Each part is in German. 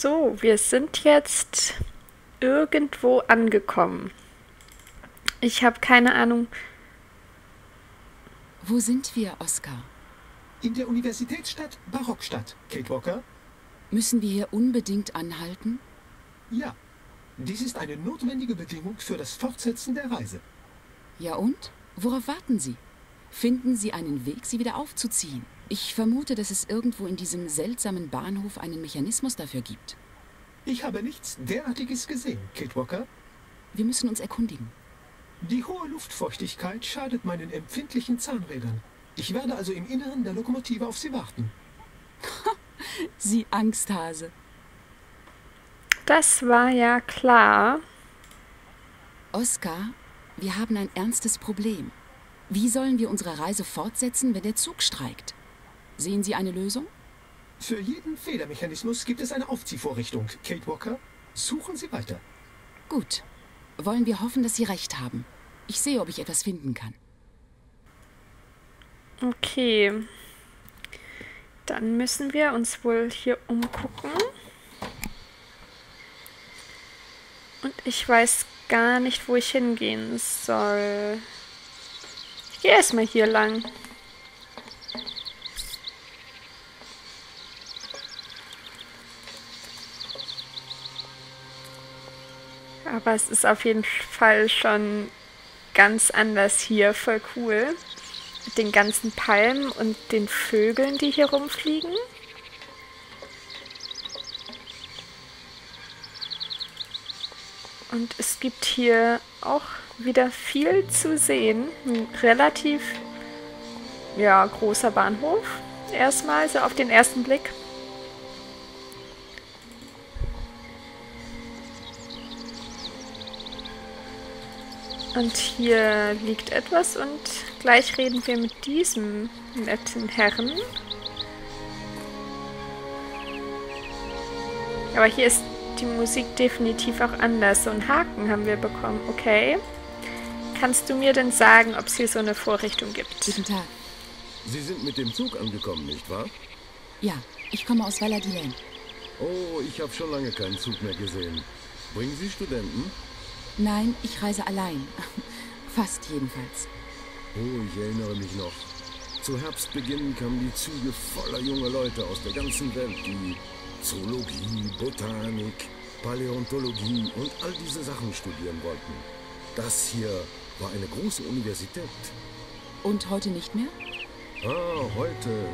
So, wir sind jetzt irgendwo angekommen. Ich habe keine Ahnung. Wo sind wir, Oscar? In der Universitätsstadt Barockstadt, Kate Walker? Müssen wir hier unbedingt anhalten? Ja. Dies ist eine notwendige Bedingung für das Fortsetzen der Reise. Ja und? Worauf warten Sie? Finden Sie einen Weg, sie wieder aufzuziehen? Ich vermute, dass es irgendwo in diesem seltsamen Bahnhof einen Mechanismus dafür gibt. Ich habe nichts derartiges gesehen, Kate Walker. Wir müssen uns erkundigen. Die hohe Luftfeuchtigkeit schadet meinen empfindlichen Zahnrädern. Ich werde also im Inneren der Lokomotive auf Sie warten. Sie Angsthase. Das war ja klar. Oscar, wir haben ein ernstes Problem. Wie sollen wir unsere Reise fortsetzen, wenn der Zug streikt? Sehen Sie eine Lösung? Für jeden Federmechanismus gibt es eine Aufziehvorrichtung, Kate Walker. Suchen Sie weiter. Gut. Wollen wir hoffen, dass Sie recht haben. Ich sehe, ob ich etwas finden kann. Okay. Dann müssen wir uns wohl hier umgucken. Und ich weiß gar nicht, wo ich hingehen soll. Ich gehe erstmal hier lang. Aber es ist auf jeden Fall schon ganz anders hier. Voll cool. Mit den ganzen Palmen und den Vögeln, die hier rumfliegen. Und es gibt hier auch wieder viel zu sehen. Ein relativ, ja, großer Bahnhof. Erstmal, so auf den ersten Blick. Und hier liegt etwas und gleich reden wir mit diesem netten Herrn. Aber hier ist die Musik definitiv auch anders. So einen Haken haben wir bekommen. Okay. Kannst du mir denn sagen, ob es hier so eine Vorrichtung gibt? Guten Tag. Sie sind mit dem Zug angekommen, nicht wahr? Ja, ich komme aus Valladolid. Oh, ich habe schon lange keinen Zug mehr gesehen. Bringen Sie Studenten? Nein, ich reise allein. Fast jedenfalls. Oh, ich erinnere mich noch. Zu Herbstbeginn kamen die Züge voller junger Leute aus der ganzen Welt, die Zoologie, Botanik, Paläontologie und all diese Sachen studieren wollten. Das hier war eine große Universität. Und heute nicht mehr? Ah, heute.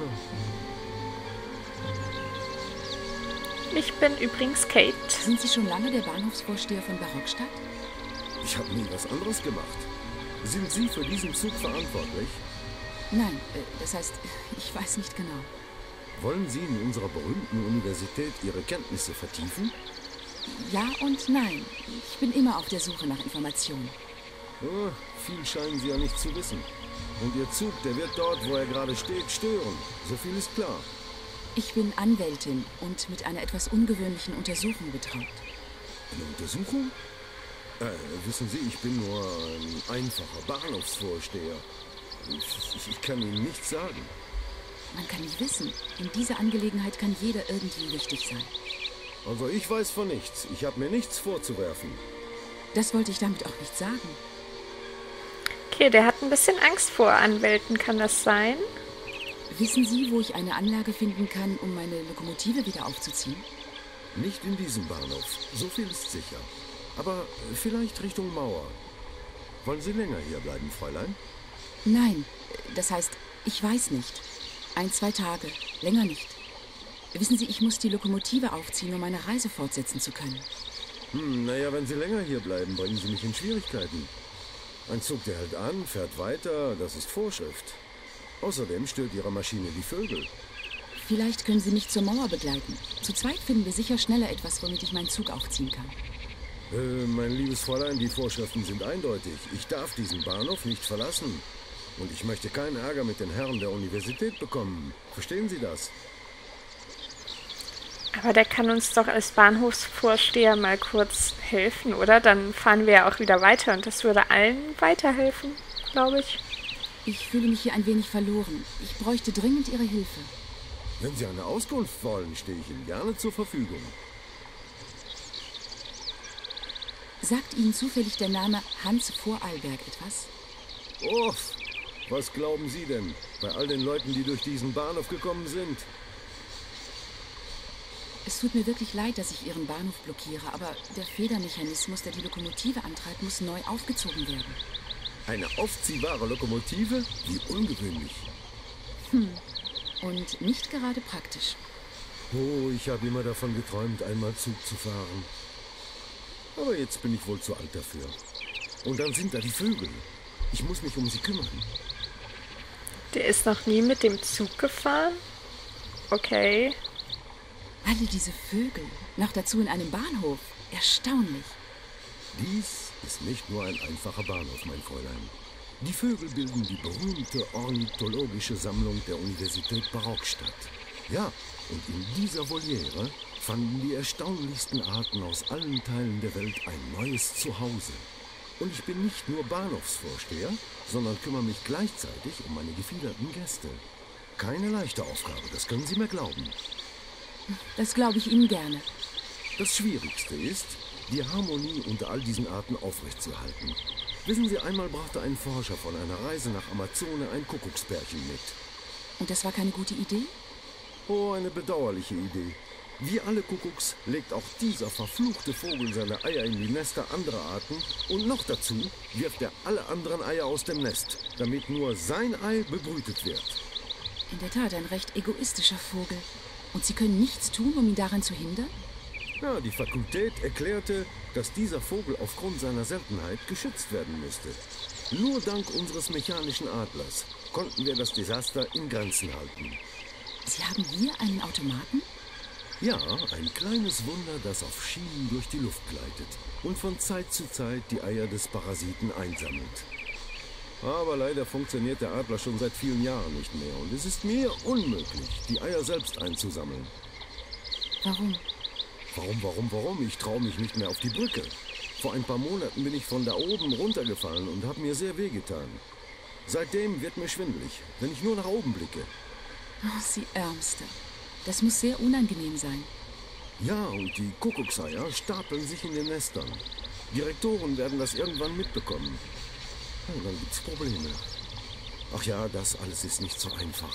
Ich bin übrigens Kate. Sind Sie schon lange der Bahnhofsvorsteher von Barockstadt? Ich habe nie was anderes gemacht. Sind Sie für diesen Zug verantwortlich? Nein, das heißt, ich weiß nicht genau. Wollen Sie in unserer berühmten Universität Ihre Kenntnisse vertiefen? Ja und nein. Ich bin immer auf der Suche nach Informationen. Oh, viel scheinen Sie ja nicht zu wissen. Und Ihr Zug, der wird dort, wo er gerade steht, stören. So viel ist klar. Ich bin Anwältin und mit einer etwas ungewöhnlichen Untersuchung betraut. Eine Untersuchung? Wissen Sie, ich bin nur ein einfacher Bahnhofsvorsteher. Ich kann Ihnen nichts sagen. Man kann nicht wissen. In dieser Angelegenheit kann jeder irgendwie wichtig sein. Also ich weiß von nichts. Ich habe mir nichts vorzuwerfen. Das wollte ich damit auch nicht sagen. Okay, der hat ein bisschen Angst vor Anwälten, kann das sein? Wissen Sie, wo ich eine Anlage finden kann, um meine Lokomotive wieder aufzuziehen? Nicht in diesem Bahnhof. So viel ist sicher. Aber vielleicht Richtung Mauer. Wollen Sie länger hier bleiben, Fräulein? Nein, das heißt, ich weiß nicht. 1, 2 Tage, länger nicht. Wissen Sie, ich muss die Lokomotive aufziehen, um meine Reise fortsetzen zu können. Naja, wenn Sie länger hier bleiben, bringen Sie mich in Schwierigkeiten. Ein Zug, der hält an, fährt weiter, das ist Vorschrift. Außerdem stört Ihre Maschine die Vögel. Vielleicht können Sie mich zur Mauer begleiten. Zu zweit finden wir sicher schneller etwas, womit ich meinen Zug aufziehen kann. Mein liebes Fräulein, die Vorschriften sind eindeutig. Ich darf diesen Bahnhof nicht verlassen. Und ich möchte keinen Ärger mit den Herren der Universität bekommen. Verstehen Sie das? Aber der kann uns doch als Bahnhofsvorsteher mal kurz helfen, oder? Dann fahren wir ja auch wieder weiter und das würde allen weiterhelfen, glaube ich. Ich fühle mich hier ein wenig verloren. Ich bräuchte dringend Ihre Hilfe. Wenn Sie eine Auskunft wollen, stehe ich Ihnen gerne zur Verfügung. Sagt Ihnen zufällig der Name Hans Vorarlberg etwas? Uff, was glauben Sie denn? Bei all den Leuten, die durch diesen Bahnhof gekommen sind? Es tut mir wirklich leid, dass ich Ihren Bahnhof blockiere, aber der Federmechanismus, der die Lokomotive antreibt, muss neu aufgezogen werden. Eine aufziehbare Lokomotive? Wie ungewöhnlich. Und nicht gerade praktisch. Oh, ich habe immer davon geträumt, einmal Zug zu fahren. Aber jetzt bin ich wohl zu alt dafür. Und dann sind da die Vögel. Ich muss mich um sie kümmern. Der ist noch nie mit dem Zug gefahren? Okay. Alle diese Vögel, noch dazu in einem Bahnhof. Erstaunlich. Dies ist nicht nur ein einfacher Bahnhof, mein Fräulein. Die Vögel bilden die berühmte ornithologische Sammlung der Universität Barockstadt. Ja, und in dieser Voliere fanden die erstaunlichsten Arten aus allen Teilen der Welt ein neues Zuhause. Und ich bin nicht nur Bahnhofsvorsteher, sondern kümmere mich gleichzeitig um meine gefiederten Gäste. Keine leichte Aufgabe, das können Sie mir glauben. Das glaube ich Ihnen gerne. Das Schwierigste ist, die Harmonie unter all diesen Arten aufrechtzuerhalten. Wissen Sie, einmal brachte ein Forscher von einer Reise nach Amazone ein Kuckucksbärchen mit. Und das war keine gute Idee? Oh, eine bedauerliche Idee. Wie alle Kuckucks legt auch dieser verfluchte Vogel seine Eier in die Nester anderer Arten und noch dazu wirft er alle anderen Eier aus dem Nest, damit nur sein Ei bebrütet wird. In der Tat ein recht egoistischer Vogel. Und Sie können nichts tun, um ihn daran zu hindern? Ja, die Fakultät erklärte, dass dieser Vogel aufgrund seiner Seltenheit geschützt werden müsste. Nur dank unseres mechanischen Adlers konnten wir das Desaster in Grenzen halten. Sie haben hier einen Automaten? Ja, ein kleines Wunder, das auf Schienen durch die Luft gleitet und von Zeit zu Zeit die Eier des Parasiten einsammelt. Aber leider funktioniert der Adler schon seit vielen Jahren nicht mehr und es ist mir unmöglich, die Eier selbst einzusammeln. Warum? Warum? Ich traue mich nicht mehr auf die Brücke. Vor ein paar Monaten bin ich von da oben runtergefallen und habe mir sehr wehgetan. Seitdem wird mir schwindelig, wenn ich nur nach oben blicke. Oh, Sie Ärmster. Das muss sehr unangenehm sein. Ja, und die Kuckuckseier stapeln sich in den Nestern. Direktoren werden das irgendwann mitbekommen. Ja, dann gibt's Probleme. Ach ja, das alles ist nicht so einfach.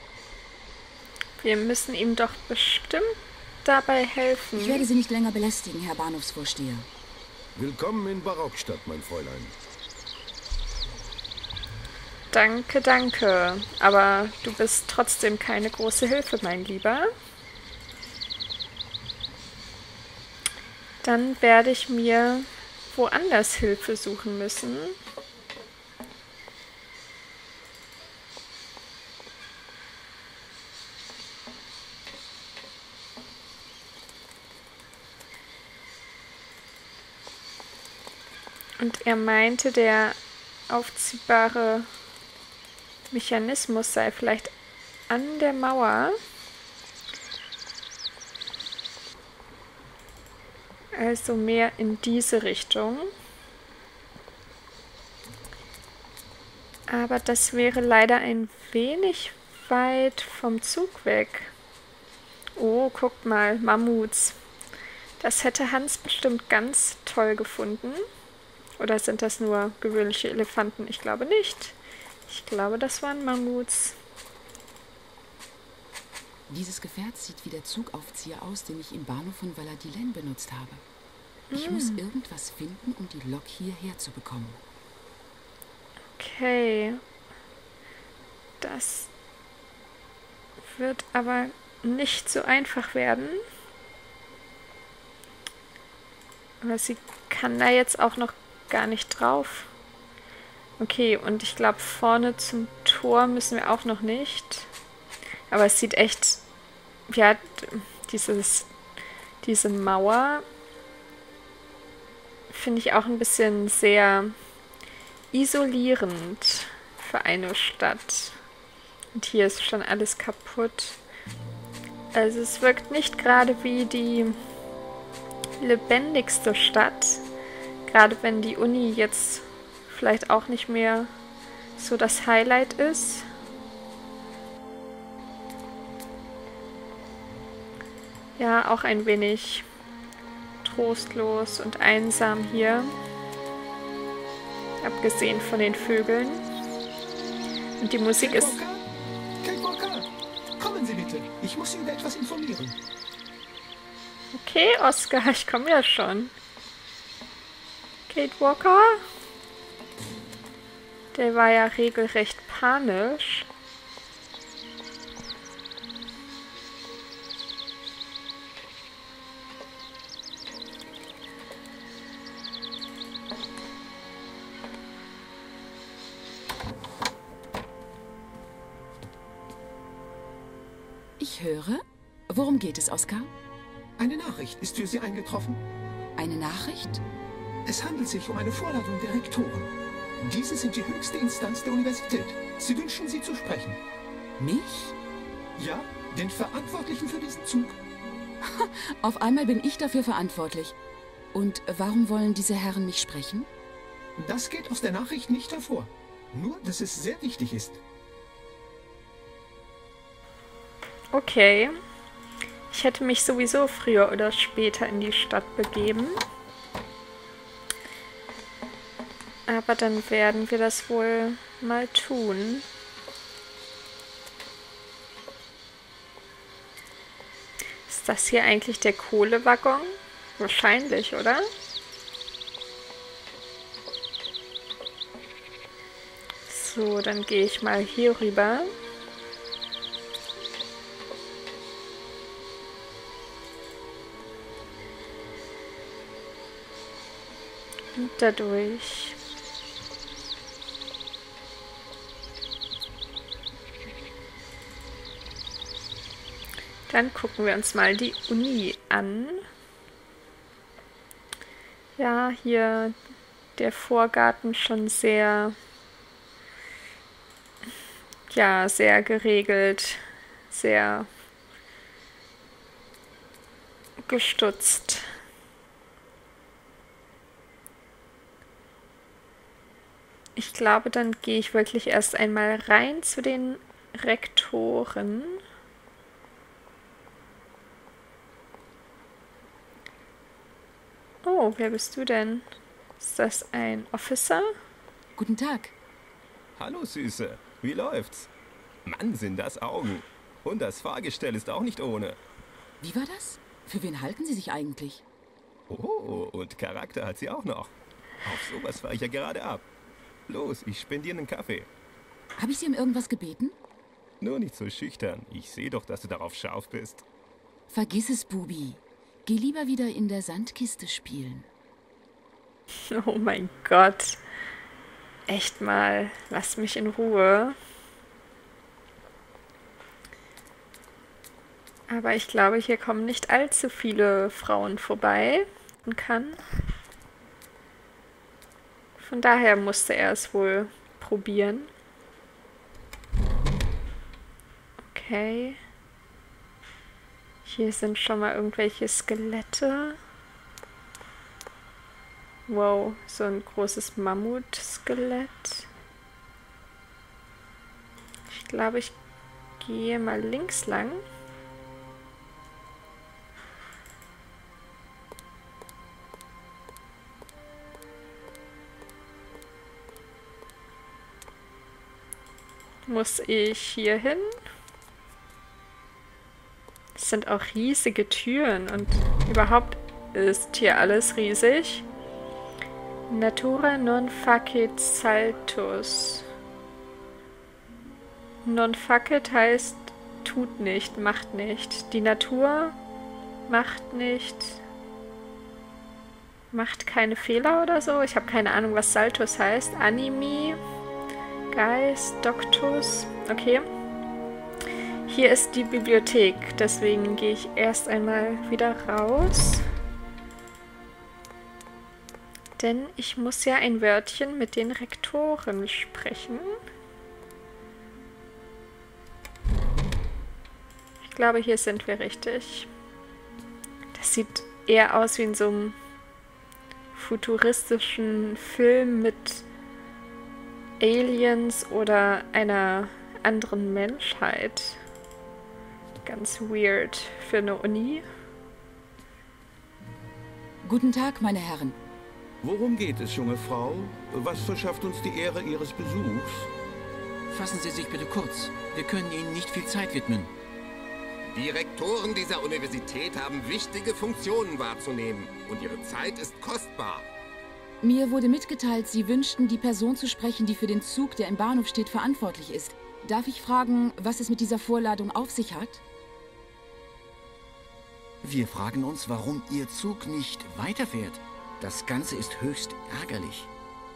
Wir müssen ihm doch bestimmt dabei helfen. Ich werde Sie nicht länger belästigen, Herr Bahnhofsvorsteher. Willkommen in Barockstadt, mein Fräulein. Danke, danke. Aber du bist trotzdem keine große Hilfe, mein Lieber. Dann werde ich mir woanders Hilfe suchen müssen. Und er meinte, der aufziehbare Mechanismus sei vielleicht an der Mauer. Also mehr in diese Richtung. Aber das wäre leider ein wenig weit vom Zug weg. Oh, guckt mal, Mammuts. Das hätte Hans bestimmt ganz toll gefunden. Oder sind das nur gewöhnliche Elefanten? Ich glaube nicht. Ich glaube, das waren Mammuts. Dieses Gefährt sieht wie der Zugaufzieher aus, den ich im Bahnhof von Valladolid benutzt habe. Ich muss irgendwas finden, um die Lok hierher zu bekommen. Okay. Das wird aber nicht so einfach werden. Aber sie kann da jetzt auch noch gar nicht drauf. Okay, und ich glaube, vorne zum Tor müssen wir auch noch nicht. Aber es sieht echt, ja, diese Mauer finde ich auch ein bisschen sehr isolierend für eine Stadt. Und hier ist schon alles kaputt. Also es wirkt nicht gerade wie die lebendigste Stadt. Gerade wenn die Uni jetzt vielleicht auch nicht mehr so das Highlight ist. Ja, auch ein wenig trostlos und einsam hier. Abgesehen von den Vögeln. Und die Musik ist... Kate Walker, kommen Sie bitte. Ich muss Sie über etwas informieren. Okay, Oscar, ich komme ja schon. Kate Walker? Der war ja regelrecht panisch. Ich höre. Worum geht es, Oscar? Eine Nachricht ist für Sie eingetroffen. Eine Nachricht? Es handelt sich um eine Vorladung der Rektoren. Diese sind die höchste Instanz der Universität. Sie wünschen, Sie zu sprechen. Mich? Ja, den Verantwortlichen für diesen Zug. Auf einmal bin ich dafür verantwortlich. Und warum wollen diese Herren mich sprechen? Das geht aus der Nachricht nicht hervor. Nur, dass es sehr wichtig ist. Okay. Ich hätte mich sowieso früher oder später in die Stadt begeben. Aber dann werden wir das wohl mal tun. Ist das hier eigentlich der Kohlewaggon? Wahrscheinlich, oder? So, dann gehe ich mal hier rüber. Und dadurch. Dann gucken wir uns mal die Uni an. Ja, hier der Vorgarten schon sehr, ja, sehr geregelt, sehr gestutzt. Ich glaube, dann gehe ich wirklich erst einmal rein zu den Rektoren. Oh, wer bist du denn? Ist das ein Officer? Guten Tag. Hallo Süße, wie läuft's? Mann, sind das Augen. Und das Fahrgestell ist auch nicht ohne. Wie war das? Für wen halten Sie sich eigentlich? Oh, und Charakter hat sie auch noch. Auf sowas fahre ich ja gerade ab. Los, ich spendiere einen Kaffee. Habe ich Sie um irgendwas gebeten? Nur nicht so schüchtern. Ich sehe doch, dass du darauf scharf bist. Vergiss es, Bubi. Geh lieber wieder in der Sandkiste spielen. Oh mein Gott. Echt mal, lass mich in Ruhe. Aber ich glaube, hier kommen nicht allzu viele Frauen vorbei und kann. Von daher musste er es wohl probieren. Okay. Hier sind schon mal irgendwelche Skelette. Wow, so ein großes Mammut-Skelett. Ich glaube, ich gehe mal links lang. Muss ich hier hin? Es sind auch riesige Türen und überhaupt ist hier alles riesig. Natura non facit saltus. Non facit heißt tut nicht, macht nicht. Die Natur macht nicht, macht keine Fehler oder so. Ich habe keine Ahnung, was Saltus heißt. Animi, Geist, Doctus. Okay. Hier ist die Bibliothek, deswegen gehe ich erst einmal wieder raus. Denn ich muss ja ein Wörtchen mit den Rektoren sprechen. Ich glaube, hier sind wir richtig. Das sieht eher aus wie in so einem futuristischen Film mit Aliens oder einer anderen Menschheit. Ganz weird für eine Uni. Guten Tag, meine Herren. Worum geht es, junge Frau? Was verschafft uns die Ehre Ihres Besuchs? Fassen Sie sich bitte kurz. Wir können Ihnen nicht viel Zeit widmen. Die Rektoren dieser Universität haben wichtige Funktionen wahrzunehmen und ihre Zeit ist kostbar. Mir wurde mitgeteilt, Sie wünschten, die Person zu sprechen, die für den Zug, der im Bahnhof steht, verantwortlich ist. Darf ich fragen, was es mit dieser Vorladung auf sich hat? Wir fragen uns, warum Ihr Zug nicht weiterfährt. Das Ganze ist höchst ärgerlich.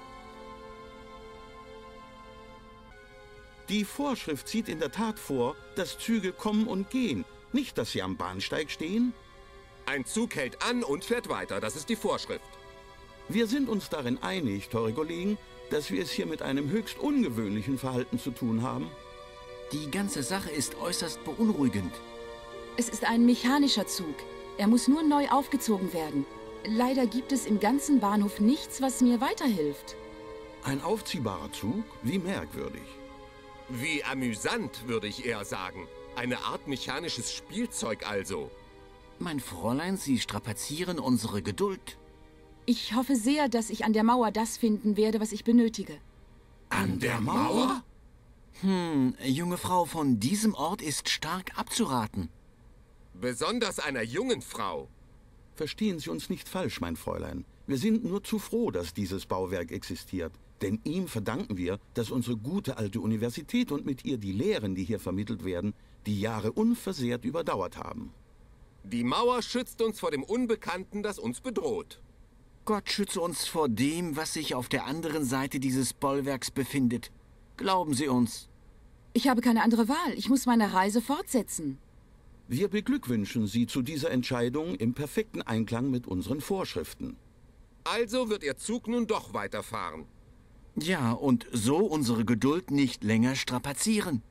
Die Vorschrift sieht in der Tat vor, dass Züge kommen und gehen. Nicht, dass sie am Bahnsteig stehen. Ein Zug hält an und fährt weiter, das ist die Vorschrift. Wir sind uns darin einig, teure Kollegen, dass wir es hier mit einem höchst ungewöhnlichen Verhalten zu tun haben. Die ganze Sache ist äußerst beunruhigend. Es ist ein mechanischer Zug. Er muss nur neu aufgezogen werden. Leider gibt es im ganzen Bahnhof nichts, was mir weiterhilft. Ein aufziehbarer Zug? Wie merkwürdig. Wie amüsant, würde ich eher sagen. Eine Art mechanisches Spielzeug also. Mein Fräulein, Sie strapazieren unsere Geduld. Ich hoffe sehr, dass ich an der Mauer das finden werde, was ich benötige. An der Mauer? Junge Frau, von diesem Ort ist stark abzuraten. Besonders einer jungen Frau. Verstehen Sie uns nicht falsch, mein Fräulein. Wir sind nur zu froh, dass dieses Bauwerk existiert. Denn ihm verdanken wir, dass unsere gute alte Universität und mit ihr die Lehren, die hier vermittelt werden, die Jahre unversehrt überdauert haben. Die Mauer schützt uns vor dem Unbekannten, das uns bedroht. Gott schütze uns vor dem, was sich auf der anderen Seite dieses Bollwerks befindet. Glauben Sie uns. Ich habe keine andere Wahl. Ich muss meine Reise fortsetzen. Wir beglückwünschen Sie zu dieser Entscheidung im perfekten Einklang mit unseren Vorschriften. Also wird Ihr Zug nun doch weiterfahren. Ja, und so unsere Geduld nicht länger strapazieren.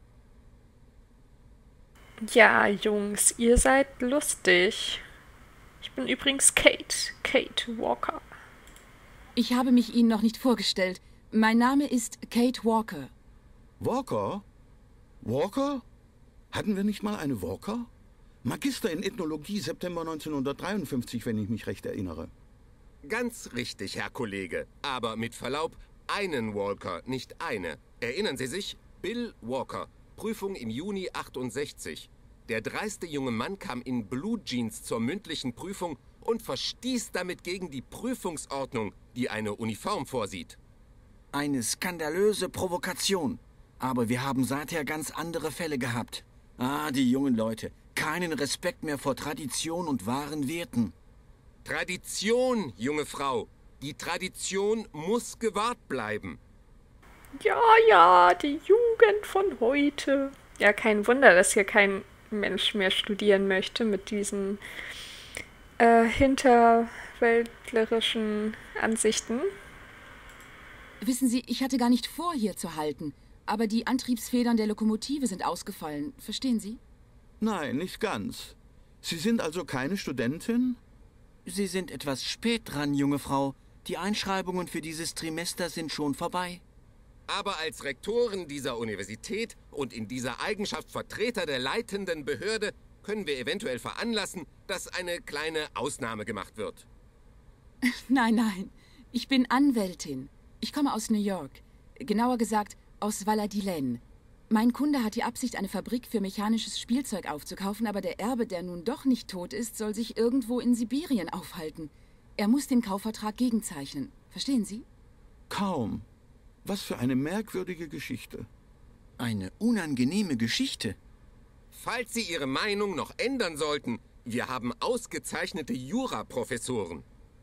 Ja, Jungs, ihr seid lustig. Ich bin übrigens Kate Walker. Ich habe mich Ihnen noch nicht vorgestellt. Mein Name ist Kate Walker. Walker? Walker? Hatten wir nicht mal eine Walker? Magister in Ethnologie, September 1953, wenn ich mich recht erinnere. Ganz richtig, Herr Kollege. Aber mit Verlaub, einen Walker, nicht eine. Erinnern Sie sich? Bill Walker. Prüfung im Juni 68. Der dreiste junge Mann kam in Blue Jeans zur mündlichen Prüfung und verstieß damit gegen die Prüfungsordnung, die eine Uniform vorsieht. Eine skandalöse Provokation. Aber wir haben seither ganz andere Fälle gehabt. Ah, die jungen Leute. Keinen Respekt mehr vor Tradition und wahren Werten. Tradition, junge Frau. Die Tradition muss gewahrt bleiben. Ja, die Jugend von heute. Ja, kein Wunder, dass hier kein Mensch mehr studieren möchte mit diesen hinterwäldlerischen Ansichten. Wissen Sie, ich hatte gar nicht vor, hier zu halten. Aber die Antriebsfedern der Lokomotive sind ausgefallen. Verstehen Sie? Nein, nicht ganz. Sie sind also keine Studentin? Sie sind etwas spät dran, junge Frau. Die Einschreibungen für dieses Trimester sind schon vorbei. Aber als Rektoren dieser Universität und in dieser Eigenschaft Vertreter der leitenden Behörde können wir eventuell veranlassen, dass eine kleine Ausnahme gemacht wird. Nein. Ich bin Anwältin. Ich komme aus New York. Genauer gesagt, aus Valladolid. Mein Kunde hat die Absicht, eine Fabrik für mechanisches Spielzeug aufzukaufen, aber der Erbe, der nun doch nicht tot ist, soll sich irgendwo in Sibirien aufhalten. Er muss den Kaufvertrag gegenzeichnen. Verstehen Sie? Kaum. Was für eine merkwürdige Geschichte. Eine unangenehme Geschichte. Falls Sie Ihre Meinung noch ändern sollten, wir haben ausgezeichnete Jura-Professoren.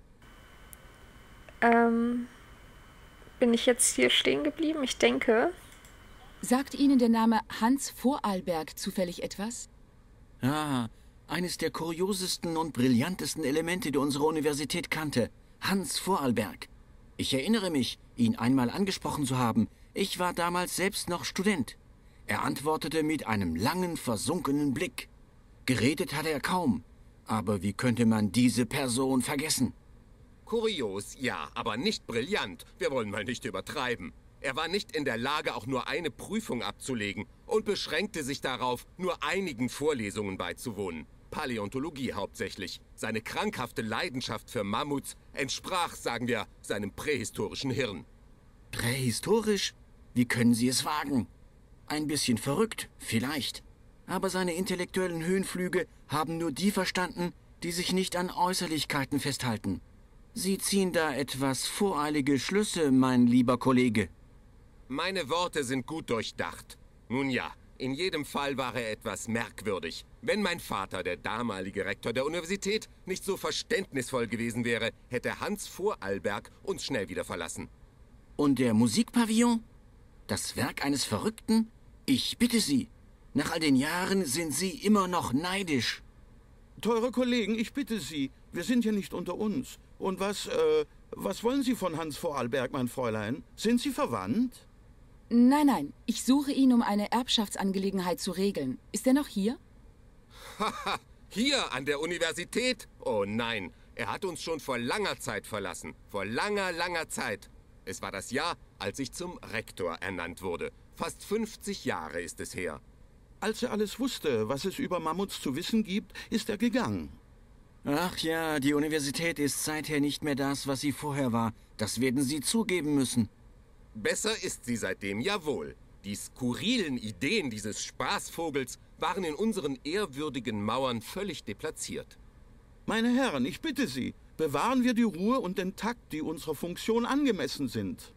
Bin ich jetzt hier stehen geblieben? Ich denke. Sagt Ihnen der Name Hans Vorarlberg zufällig etwas? Ah, eines der kuriosesten und brillantesten Elemente, die unsere Universität kannte. Hans Vorarlberg. Ich erinnere mich, ihn einmal angesprochen zu haben. Ich war damals selbst noch Student. Er antwortete mit einem langen, versunkenen Blick. Geredet hatte er kaum. Aber wie könnte man diese Person vergessen? Kurios, ja, aber nicht brillant. Wir wollen mal nicht übertreiben. Er war nicht in der Lage, auch nur eine Prüfung abzulegen und beschränkte sich darauf, nur einigen Vorlesungen beizuwohnen. Paläontologie hauptsächlich. Seine krankhafte Leidenschaft für Mammuts entsprach, sagen wir, seinem prähistorischen Hirn. Prähistorisch? Wie können Sie es wagen? Ein bisschen verrückt, vielleicht. Aber seine intellektuellen Höhenflüge haben nur die verstanden, die sich nicht an Äußerlichkeiten festhalten. Sie ziehen da etwas voreilige Schlüsse, mein lieber Kollege. Meine Worte sind gut durchdacht. Nun ja, in jedem Fall war er etwas merkwürdig. Wenn mein Vater, der damalige Rektor der Universität, nicht so verständnisvoll gewesen wäre, hätte Hans Vorarlberg uns schnell wieder verlassen. Und der Musikpavillon? Das Werk eines Verrückten? Ich bitte Sie, nach all den Jahren sind Sie immer noch neidisch. Teure Kollegen, ich bitte Sie, wir sind ja nicht unter uns. Und was wollen Sie von Hans Vorarlberg, mein Fräulein? Sind Sie verwandt? Nein, nein, ich suche ihn, um eine Erbschaftsangelegenheit zu regeln. Ist er noch hier? Haha, hier an der Universität? Oh nein, er hat uns schon vor langer Zeit verlassen. Vor langer, langer Zeit. Es war das Jahr, als ich zum Rektor ernannt wurde. Fast 50 Jahre ist es her. Als er alles wusste, was es über Mammuts zu wissen gibt, ist er gegangen. Ach ja, die Universität ist seither nicht mehr das, was sie vorher war. Das werden Sie zugeben müssen. Besser ist sie seitdem, jawohl. Die skurrilen Ideen dieses Spaßvogels waren in unseren ehrwürdigen Mauern völlig deplatziert. Meine Herren, ich bitte Sie, bewahren wir die Ruhe und den Takt, die unserer Funktion angemessen sind.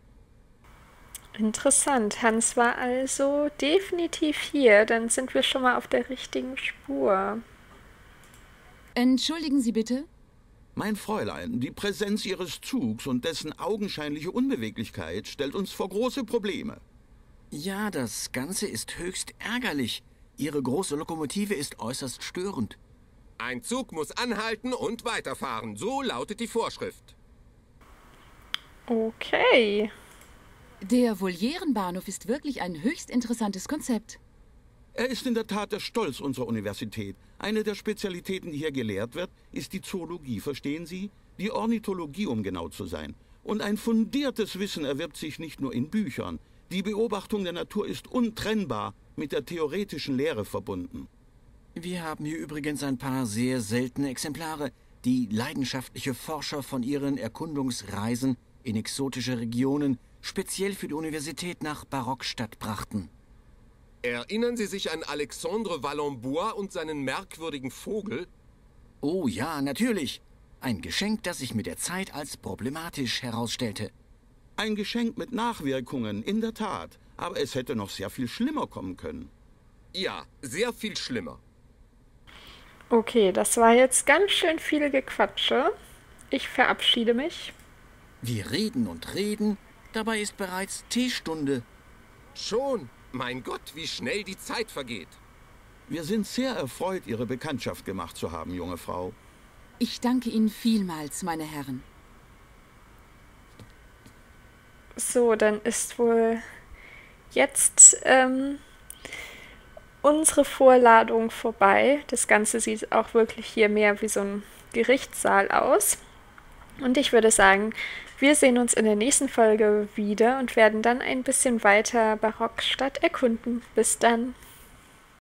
Interessant. Hans war also definitiv hier. Dann sind wir schon mal auf der richtigen Spur. Entschuldigen Sie bitte? Mein Fräulein, die Präsenz Ihres Zugs und dessen augenscheinliche Unbeweglichkeit stellt uns vor große Probleme. Ja, das Ganze ist höchst ärgerlich. Ihre große Lokomotive ist äußerst störend. Ein Zug muss anhalten und weiterfahren. So lautet die Vorschrift. Okay. Der Volierenbahnhof ist wirklich ein höchst interessantes Konzept. Er ist in der Tat der Stolz unserer Universität. Eine der Spezialitäten, die hier gelehrt wird, ist die Zoologie, verstehen Sie? Die Ornithologie, um genau zu sein. Und ein fundiertes Wissen erwirbt sich nicht nur in Büchern. Die Beobachtung der Natur ist untrennbar mit der theoretischen Lehre verbunden. Wir haben hier übrigens ein paar sehr seltene Exemplare, die leidenschaftliche Forscher von ihren Erkundungsreisen in exotische Regionen speziell für die Universität nach Barockstadt brachten. Erinnern Sie sich an Alexandre Vallembois und seinen merkwürdigen Vogel? Oh ja, natürlich. Ein Geschenk, das sich mit der Zeit als problematisch herausstellte. Ein Geschenk mit Nachwirkungen, in der Tat. Aber es hätte noch sehr viel schlimmer kommen können. Ja, sehr viel schlimmer. Okay, das war jetzt ganz schön viel Gequatsche. Ich verabschiede mich. Wir reden und reden, dabei ist bereits Teestunde. Schon? Mein Gott, wie schnell die Zeit vergeht. Wir sind sehr erfreut, Ihre Bekanntschaft gemacht zu haben, junge Frau. Ich danke Ihnen vielmals, meine Herren. So, dann ist wohl jetzt unsere Vorladung vorbei. Das Ganze sieht auch wirklich hier mehr wie so ein Gerichtssaal aus. Und ich würde sagen, wir sehen uns in der nächsten Folge wieder und werden dann ein bisschen weiter Barockstadt erkunden. Bis dann!